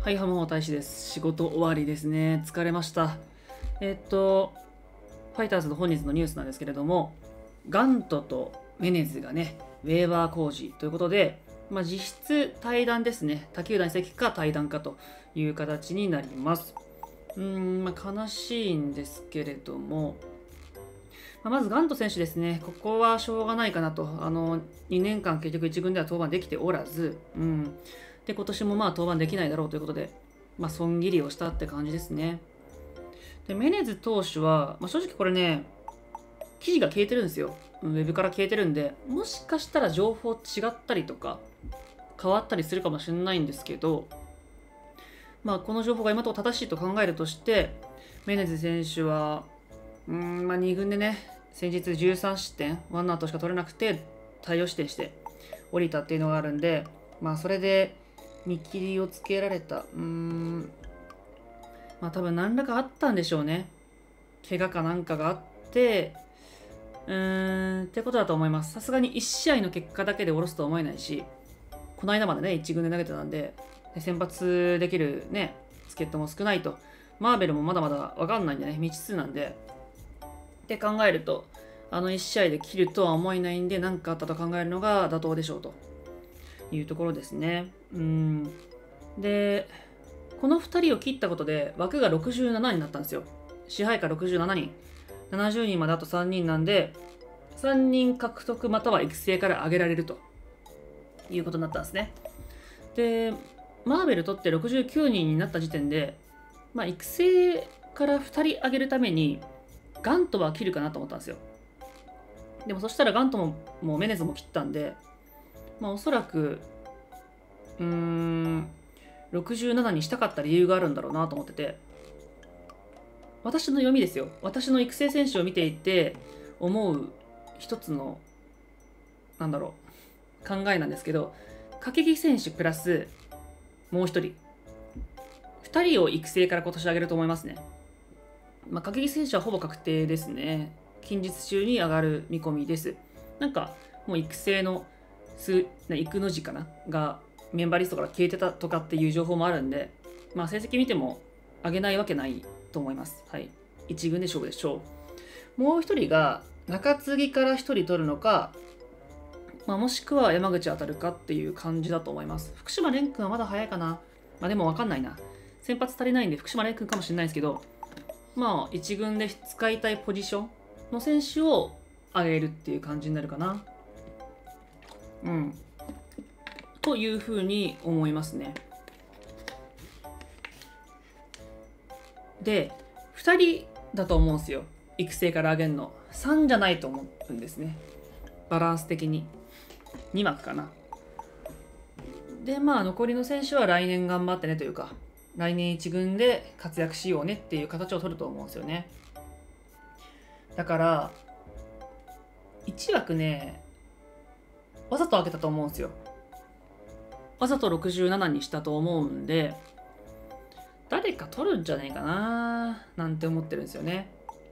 はい、浜尾大使です。仕事終わりですね。疲れました。ファイターズの本日のニュースなんですけれども、ガントとメネズがね、ウェーバー工事ということで、実質対談ですね。他球団移籍か対談かという形になります。悲しいんですけれども、まずガント選手ですね、ここはしょうがないかなと、2年間結局1軍では登板できておらず、で今年も登板できないだろうということで、損切りをしたって感じですね。でメネズ投手は、正直これね、記事が消えてるんですよ。ウェブから消えてるんで、もしかしたら情報違ったりとか、変わったりするかもしれないんですけど、この情報が今のところ正しいと考えるとして、メネズ選手は、2軍でね、先日13失点、ワンアウトしか取れなくて、大量失点して降りたっていうのがあるんで、それで見切りをつけられた。多分何らかあったんでしょうね。怪我かなんかがあって、ってことだと思います。さすがに1試合の結果だけで下ろすとは思えないし、この間までね、1軍で投げてたんで、先発できるね、助っ人も少ないと。マーベルもまだまだ分かんないんでね、未知数なんで。って考えると、1試合で切るとは思えないんで、何かあったと考えるのが妥当でしょうというところですね。で、この2人を切ったことで枠が67になったんですよ。支配下67人。70人まであと3人なんで、3人獲得または育成から上げられるということになったんですね。で、マーベル取って69人になった時点で、育成から2人上げるために、ガントは切るかなと思ったんですよ。でもそしたらガントもうメネズも切ったんで、おそらく、67にしたかった理由があるんだろうなと思ってて、私の読みですよ。私の育成選手を見ていて思う一つの、考えなんですけど、掛木選手プラスもう一人、2人を育成から今年上げると思いますね。掛木選手はほぼ確定ですね。近日中に上がる見込みです。もう育成の育の字かながメンバーリストから消えてたとかっていう情報もあるんで、成績見ても上げないわけないと思います。はい。1軍で勝負でしょう。もう一人が中継ぎから1人取るのか、もしくは山口当たるかっていう感じだと思います。福島蓮君はまだ早いかな。でも分かんないな。先発足りないんで福島蓮君かもしれないですけど、1軍で使いたいポジションの選手を上げるっていう感じになるかな。というふうに思いますね。で、2人だと思うんですよ。育成から上げるの。3じゃないと思うんですね。バランス的に。2枠かな。で、残りの選手は来年頑張ってねというか、来年1軍で活躍しようねっていう形を取ると思うんですよね。だから、1枠ね、わざと開けたと思うんですよ。わざと67にしたと思うんで、誰か取るんじゃないかななんて思ってるんですよね。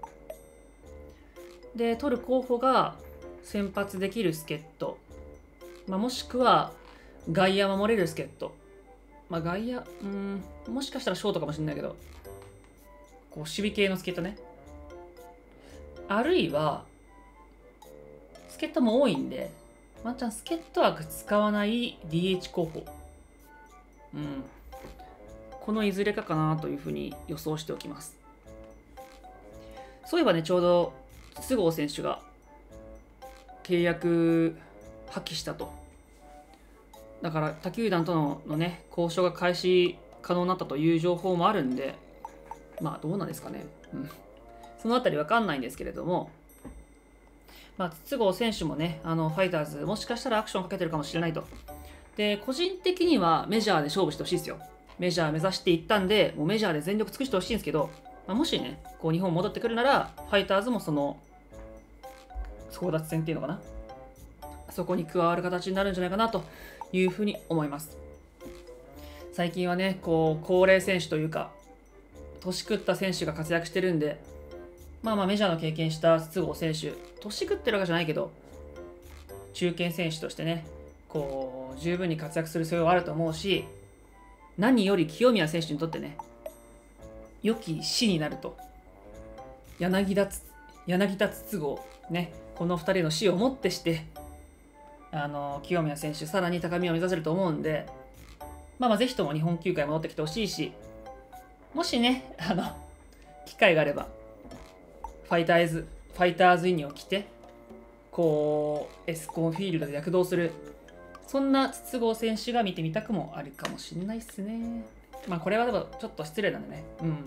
で、取る候補が先発できる助っ人、もしくは外野守れる助っ人。外野、もしかしたらショートかもしれないけど、守備系の助っ人ね。あるいは、助っ人も多いんで、ワンチャン助っ人枠使わない DH 候補。このいずれかかなというふうに予想しておきます。そういえばね、ちょうど筒香選手が契約破棄したと。だから他球団とのね、交渉が開始可能になったという情報もあるんで、どうなんですかね。そのあたりわかんないんですけれども、筒香選手もね、ファイターズ、もしかしたらアクションをかけてるかもしれないと。で、個人的にはメジャーで勝負してほしいですよ。メジャー目指していったんで、もうメジャーで全力尽くしてほしいんですけど、もしね、日本戻ってくるなら、ファイターズもその、争奪戦っていうのかな。そこに加わる形になるんじゃないかなというふうに思います。最近はね、高齢選手というか、年食った選手が活躍してるんで、メジャーの経験した筒香選手、年食ってるわけじゃないけど、中堅選手としてね、十分に活躍する必要はあると思うし、 何より清宮選手にとってね、良き師になると、柳田筒香、ね、この2人の師をもってして、清宮選手、さらに高みを目指せると思うんで、ぜひとも日本球界戻ってきてほしいし、もしね、機会があれば、ファイターズユニを着て、エスコンフィールドで躍動する、そんな筒香選手が見てみたくもあるかもしれないですね。これはでもちょっと失礼なんでね。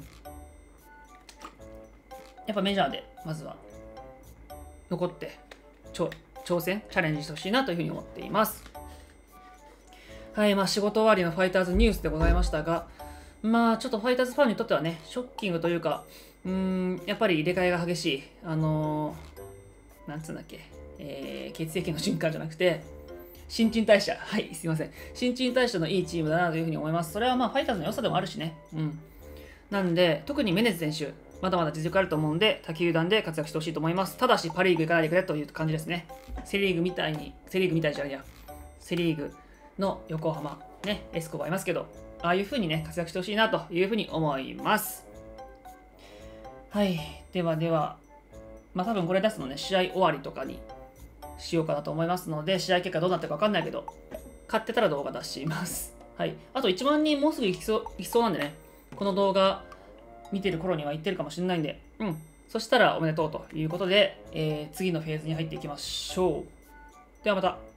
やっぱメジャーで、まずは、残って、挑戦、チャレンジしてほしいなというふうに思っています。はい、仕事終わりのファイターズニュースでございましたが、ちょっとファイターズファンにとってはね、ショッキングというか、やっぱり入れ替えが激しい、なんつうんだっけ、血液の循環じゃなくて、新陳代謝、はい、すいません。新陳代謝のいいチームだなというふうに思います。それはファイターズの良さでもあるしね。なんで、特にメネズ選手、まだまだ実力あると思うんで、他球団で活躍してほしいと思います。ただし、パ・リーグ行かないでくれという感じですね。セ・リーグみたいじゃないや。セ・リーグの横浜、ね、エスコバいますけど、ああいう風にね、活躍してほしいなという風に思います。はい。では、多分これ出すのね、試合終わりとかにしようかなと思いますので、試合結果どうなったか分かんないけど、勝ってたら動画出します。はい。あと1万人もうすぐ行きそうなんでね、この動画見てる頃には行ってるかもしれないんで、そしたらおめでとうということで、次のフェーズに入っていきましょう。ではまた。